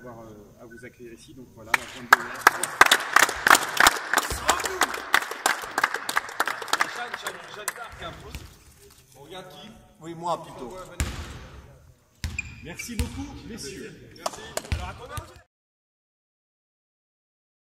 d'avoir à vous accueillir ici. Donc voilà, la pointe de l'air. Jeanne d'Arc un peu. On regarde qui? Oui, moi plutôt. Merci beaucoup, messieurs. Merci. Alors à ton âge?